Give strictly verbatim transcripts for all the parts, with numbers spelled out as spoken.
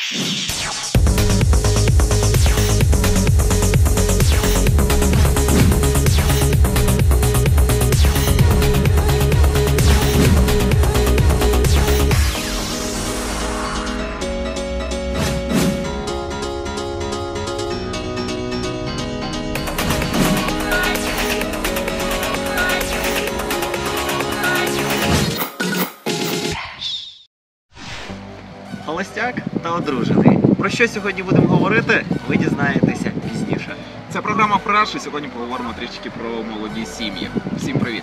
Холостяк та одружений. Про що сьогодні будемо говорити, ви дізнаєтеся пізніше. Це програма «Фреш», і сьогодні поговоримо трішки про молоді сім'ї. Всім привіт!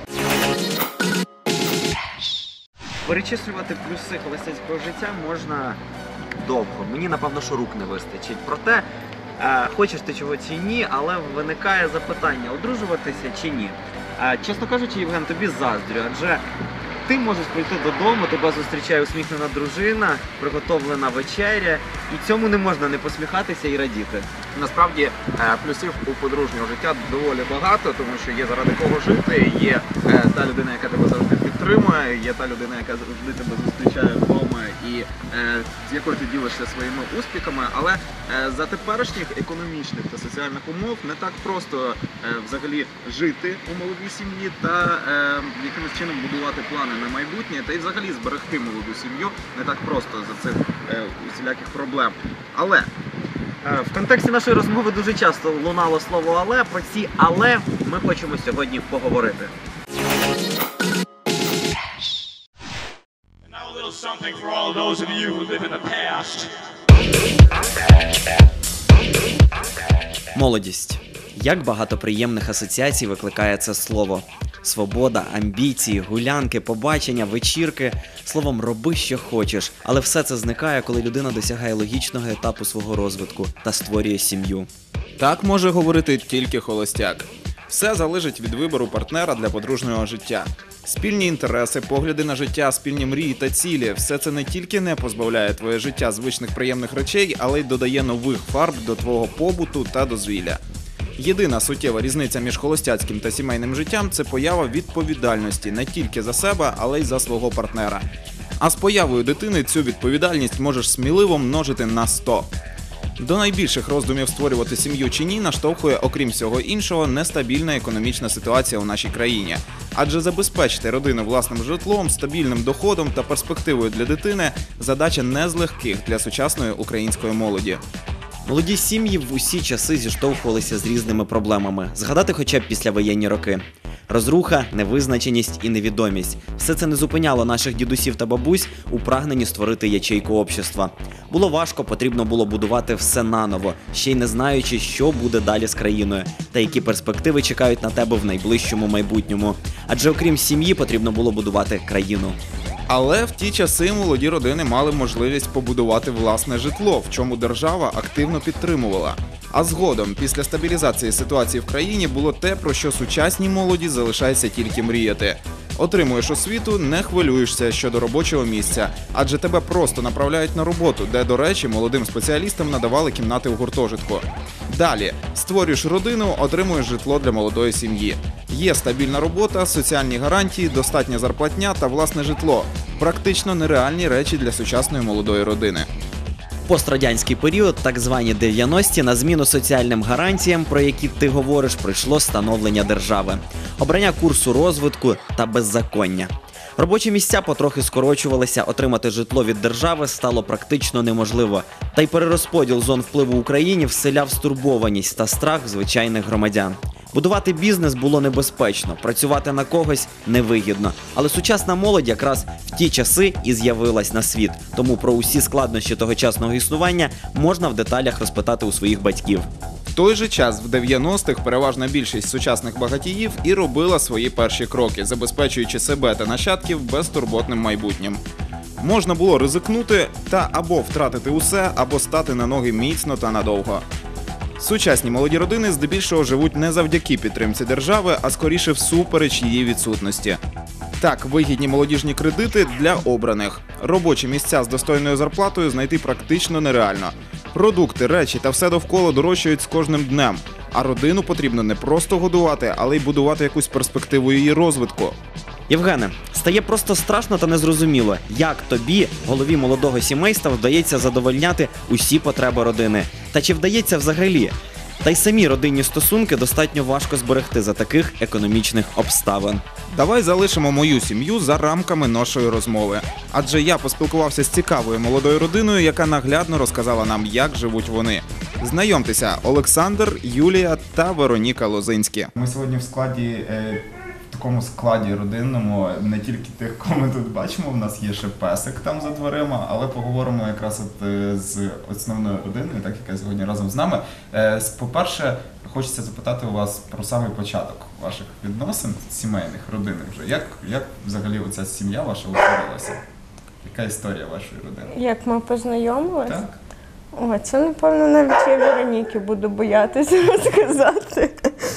Перечислювати плюси холостяцького життя можна довго. Мені, напевно, що рук не вистачить. Проте, е, хочеш ти чого чи ні, але виникає запитання, одружуватися чи ні. Е, чесно кажучи, Євген, тобі заздрю, адже ти можеш прийти додому, тебе зустрічає усміхнена дружина, приготовлена вечеря, і цьому не можна не посміхатися і радіти. Насправді, плюсів у подружнього життя доволі багато, тому що є заради кого жити, є та людина, яка тебе завжди підтримує, є та людина, яка завжди тебе зустрічає вдома і з якою ти ділишся своїми успіхами, але за теперішніх економічних та соціальних умов не так просто взагалі жити у молодій сім'ї та якимось чином будувати плани на майбутнє, та й взагалі зберегти молоду сім'ю не так просто за цих усіляких проблем. Але в контексті нашої розмови дуже часто лунало слово «але», про ці «але» ми хочемо сьогодні поговорити. Молодість. Як багато приємних асоціацій викликає це слово. Свобода, амбіції, гулянки, побачення, вечірки. Словом, роби, що хочеш. Але все це зникає, коли людина досягає логічного етапу свого розвитку та створює сім'ю. Так може говорити тільки холостяк. Все залежить від вибору партнера для подружнього життя. Спільні інтереси, погляди на життя, спільні мрії та цілі – все це не тільки не позбавляє твоє життя звичних приємних речей, але й додає нових фарб до твого побуту та дозвілля. Єдина суттєва різниця між холостяцьким та сімейним життям – це поява відповідальності не тільки за себе, але й за свого партнера. А з появою дитини цю відповідальність можеш сміливо множити на сто. До найбільших роздумів створювати сім'ю чи ні наштовхує, окрім всього іншого, нестабільна економічна ситуація у нашій країні. Адже забезпечити родину власним житлом, стабільним доходом та перспективою для дитини – задача не з легких для сучасної української молоді. Молоді сім'ї в усі часи зіштовхувалися з різними проблемами. Згадати хоча б післявоєнні роки. Розруха, невизначеність і невідомість. Все це не зупиняло наших дідусів та бабусь у прагненні створити ячейку общества. Було важко, потрібно було будувати все наново, ще й не знаючи, що буде далі з країною, та які перспективи чекають на тебе в найближчому майбутньому. Адже окрім сім'ї потрібно було будувати країну. Але в ті часи молоді родини мали можливість побудувати власне житло, в чому держава активно підтримувала. А згодом, після стабілізації ситуації в країні, було те, про що сучасній молоді залишається тільки мріяти. Отримуєш освіту, не хвилюєшся щодо робочого місця, адже тебе просто направляють на роботу, де, до речі, молодим спеціалістам надавали кімнати у гуртожитку. Далі, створюєш родину, отримуєш житло для молодої сім'ї. Є стабільна робота, соціальні гарантії, достатня зарплатня та власне житло. Практично нереальні речі для сучасної молодої родини. Пострадянський період, так звані дев'яності, на зміну соціальним гарантіям, про які ти говориш, прийшло становлення держави, обрання курсу розвитку та беззаконня. Робочі місця потрохи скорочувалися, отримати житло від держави стало практично неможливо. Та й перерозподіл зон впливу в Україні вселяв стурбованість та страх звичайних громадян. Будувати бізнес було небезпечно, працювати на когось невигідно. Але сучасна молодь якраз в ті часи і з'явилась на світ. Тому про усі складнощі тогочасного існування можна в деталях розпитати у своїх батьків. В той же час в дев'яностих переважна більшість сучасних багатіїв і робила свої перші кроки, забезпечуючи себе та нащадків безтурботним майбутнім. Можна було ризикнути та або втратити усе, або стати на ноги міцно та надовго. Сучасні молоді родини здебільшого живуть не завдяки підтримці держави, а скоріше всупереч її відсутності. Так, вигідні молодіжні кредити для обраних. Робочі місця з достойною зарплатою знайти практично нереально. Продукти, речі та все довкола дорожчають з кожним днем. А родину потрібно не просто годувати, але й будувати якусь перспективу її розвитку. Євгене, Стає просто страшно та незрозуміло, як тобі, голові молодого сімейства, вдається задовольняти усі потреби родини. Та чи вдається взагалі? Та й самі родинні стосунки достатньо важко зберегти за таких економічних обставин. Давай залишимо мою сім'ю за рамками нашої розмови. Адже я поспілкувався з цікавою молодою родиною, яка наглядно розказала нам, як живуть вони. Знайомтеся, Олександр, Юлія та Вероніка Лозинські. Ми сьогодні в складі, е, в такому складі родинному, не тільки тих, кого ми тут бачимо, у нас є ще песик там за дверима, але поговоримо якраз от е, з основною родиною, так, яка сьогодні разом з нами. Е, с- По-перше, хочеться запитати у вас про самий початок ваших відносин, сімейних, родинних вже. Як, як взагалі оця сім'я ваша утворилася? Яка історія вашої родини? Як ми познайомились? Так? О, це, напевно, навіть я Вероніки буду боятися розказати.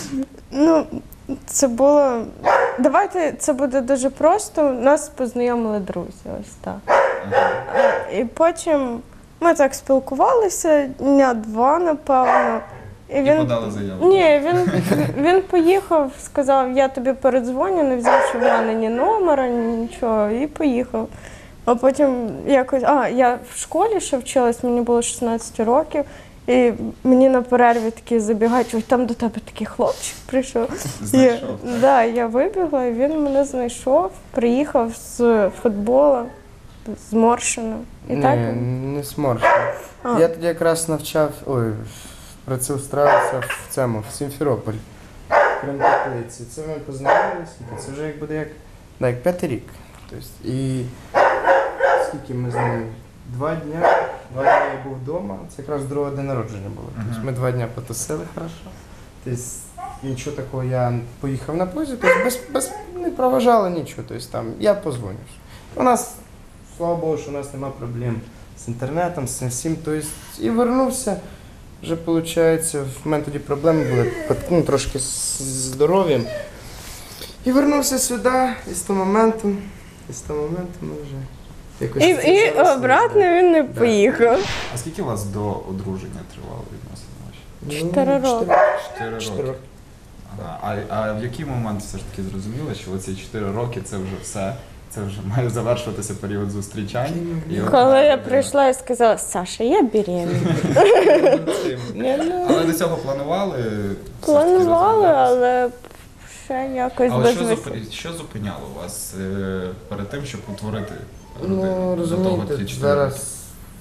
Ну, це було... Давайте, це буде дуже просто. Нас познайомили друзі, ось так. Ага. І потім ми так спілкувалися дня два, напевно. І подали заяву? Ні, він, він поїхав, сказав, я тобі передзвоню, не взявши в мене ні номера, ні нічого, і поїхав. А потім якось, а, я в школі ще вчилась, мені було шістнадцять років, і мені на перерві такі забігають, ой, там до тебе такий хлопчик прийшов. Знайшов, І, так? да, я вибігла, і він мене знайшов, приїхав з футболу, зморщено. І Ні, так. не сморщено. А. Я тоді якраз навчав, ой, працевлаштувався в цьому, в Сімферополі, в Кримтеплиці. Це ми познайомилися, це вже як буде як, да, як п'ятий рік. Тобто, і скільки ми з ним? Два дня, два дня я був вдома, це якраз другого день народження було. Тобто Мгм. ми два дня потусили хорошо. Тобто, нічого такого, я поїхав на позі, тобто без, без, не проважали нічого, тобто там, я позвонив. У нас, слава Богу, що у нас немає проблем з інтернетом, з цим всім, тобто, і вернувся. Вже, виходить, в мене тоді проблеми були, ну, трошки з здоров'ям. І вернувся сюди, і з того моменту, і з того моменту ми вже якось... І, і зв'язалися. обратно він не Да. поїхав. А скільки у вас до одруження тривало відносини ваші? Ну, Чотири роки. Чотири Чотири роки. роки. Ага. А, а в який момент все ж таки зрозуміли, що оці чотири роки це вже все, це вже має завершуватися період зустрічань? І от Коли має я бути- прийшла і сказала, Саша, я беременна. Ні, ну, Але до цього планували? все ж таки Планували, розглядатися? але ще якось Але без що, вис- зупи- що зупиняло вас е, перед тим, щоб утворити ну, родину? До того розумієте, ті чотири роки? зараз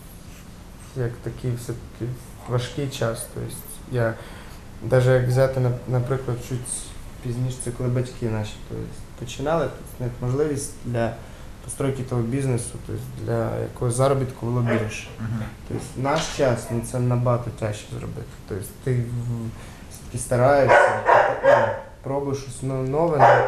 як такий все-таки важкий час. Тобто я, навіть як взяти, на- наприклад, чуть пізніше, це коли батьки наші тобто, починали, тобто, можливість для постройки того бізнесу, тобто, для якогось заробітку було більше. Мгм. Тобто, наш час, ну, це набагато тяжче зробити. Тобто, ти м, все-таки стараєшся, ну, пробуєш щось но- нове, але,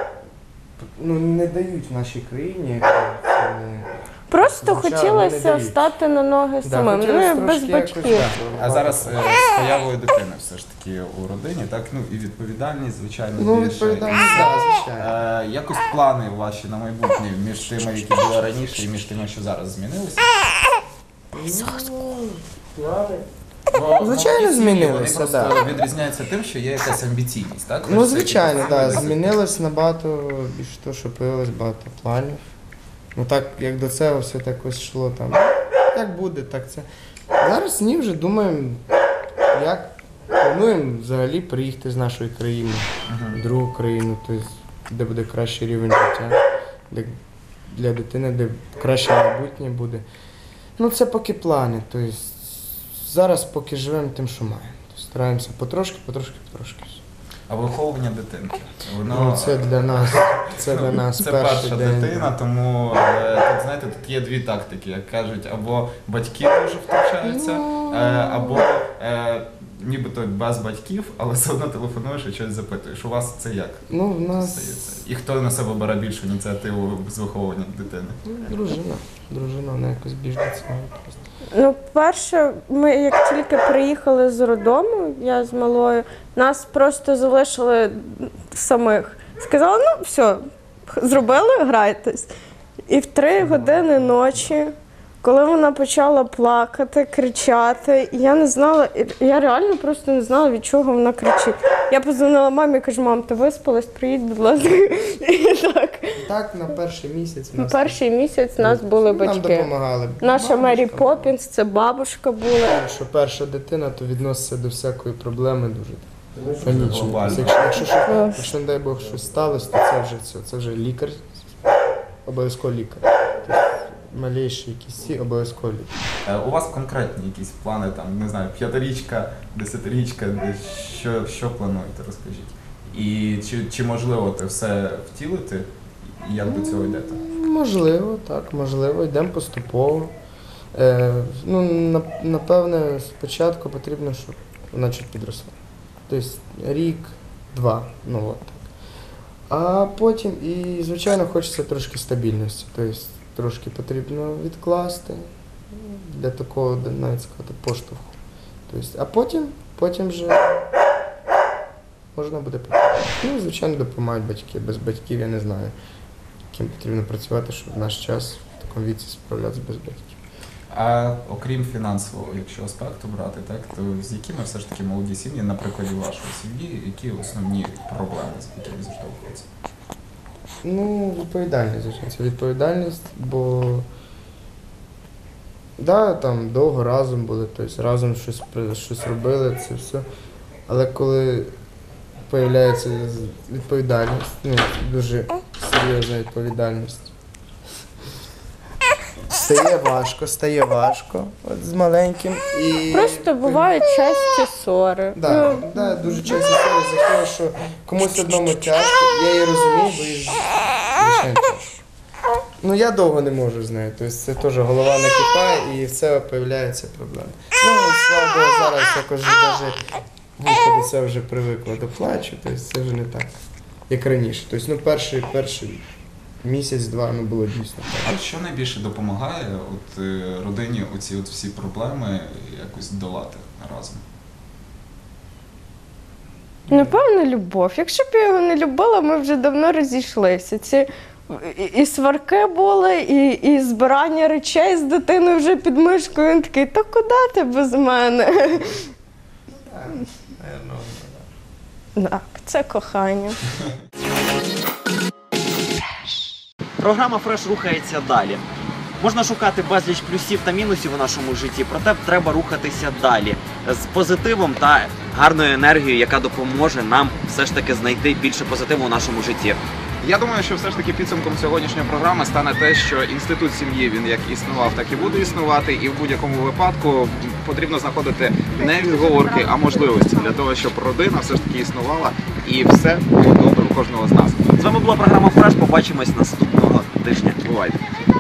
ну, не дають в нашій країні. як це, Просто Звичайно, не хотілося дають. стати на ноги Да, самим, хотілося ну і без трошки якось, батьків. да, А зараз е, з появою дитини все ж таки у родині, так? Ну і відповідальність, звичайно, Ну, більше. відповідальність, так, звичайно. Е, якось плани ваші на майбутнє між тими, які були раніше, і між тими, що зараз змінилися? Ну, плани. Бо Звичайно, молоді сім'ї, змінилися, Вони да. просто відрізняються тим, що є якась амбіційність, так? Ну, Хочеться звичайно, якихось так, цілей змінилось набагато більше того, що появилось багато планів. Ну так, як до цього все так ось йшло там. Як буде, так це. Зараз ні, вже думаємо, як плануємо взагалі приїхати з нашої країни Мгм. в другу країну, тобто, де буде кращий рівень життя, де для дитини, де краще майбутнє буде. Ну, це поки плани. Тобто, зараз поки живемо тим, що маємо. Тобто, стараємося потрошки, потрошки, потрошки. А виховування дитинки? Ну, це для нас, це для нас Це перший перша день. дитина, тому е, тут знаєте, тут є дві тактики, як кажуть, або батьки дуже втручаються, Ну. е, або е, нібито без батьків, але все одно телефонуєш і щось запитуєш. У вас це як Ну, в нас стається? І хто на себе бере більшу ініціативу з виховування дитини? ну, дружина. Дружина, вона якось більш до цього просто. Ну, перше, ми як тільки приїхали з роддому, я з малою, нас просто залишили самих. Сказали, ну все, зробили, грайтесь. І в три години ночі Коли вона почала плакати, кричати, я не знала, я реально просто не знала, від чого вона кричить. Я подзвонила мамі і кажу, мам, ти виспалась, приїдь, будь ласка. І так. Так, на перший місяць у нас Перший місяць у нас були нам батьки. допомагали. Наша Мері Бабушка. Поппінс, це бабушка була. Що перша дитина, то відноситься до всякої проблеми дуже панічно. Глобально. Якщо, якщо, що- якщо, не дай Бог, щось сталося, то це вже все. Це вже лікар, обов'язково лікар. Тобто, малейші якісь ці, обов'язково лікар. Е, У вас конкретні якісь плани, там, не знаю, п'ятирічка, десятирічка, де що, що плануєте, розкажіть? І чи, чи можливо це все втілити, і як до цього йдете? Можливо, так, можливо, йдемо поступово. Е, ну, на- напевне, спочатку потрібно, щоб вона чуть підросла. Тобто рік, два, ну от так. А потім, і, звичайно, хочеться трошки стабільності. Тобто трошки потрібно відкласти для такого, навіть сказати, поштовху. Тобто, а потім, потім вже можна буде піти. Ну, і, звичайно, допомагають батьки. Без батьків я не знаю, ким потрібно працювати, щоб в наш час в такому віці справлятися без батьків. А окрім фінансового, якщо аспекту брати, так, то з якими все ж таки молоді сім'ї, на прикладі вашої сім'ї, які основні проблеми, з якими зіштовхуються? Ну, відповідальність, звичайно, це відповідальність, бо да, там довго разом були, тобто разом щось, при- щось робили, це все. Але коли з'являється відповідальність, ну, дуже серйозна відповідальність, стає важко, стає важко от, з маленьким. І Просто бувають часті ссори. Да, Ну, да, дуже часто історія за того, що комусь одному тяжко, я її розумію, бо їй звичайно тяжко. Ну я довго не можу з нею, тобто це теж голова накипає і все з'являються проблеми. Ну, слава Богу, зараз якось вже навіть вухо до цього вже привикла до плачу, тобто це вже не так, як раніше. Тобто, ну, перший, перший місяць-два ну, було дійсно так. А що найбільше допомагає от, е, родині оці от всі проблеми якось долати разом? Напевно, любов. Якщо б я його не любила, ми вже давно розійшлися. Ці і, і сварки були, і, і збирання речей з дитиною вже під мишкою. Він такий, та куди ти без мене? Так, це кохання. Програма Фреш рухається далі. Можна шукати безліч плюсів та мінусів у нашому житті, проте треба рухатися далі з позитивом та гарною енергією, яка допоможе нам все ж таки знайти більше позитиву у нашому житті. Я думаю, що все ж таки підсумком сьогоднішньої програми стане те, що інститут сім'ї, він як існував, так і буде існувати, і в будь-якому випадку потрібно знаходити не відговорки, а можливості для того, щоб родина все ж таки існувала і все було добре у кожного з нас. З вами була програма Фреш. Побачимось наступного тижня. Бувайте!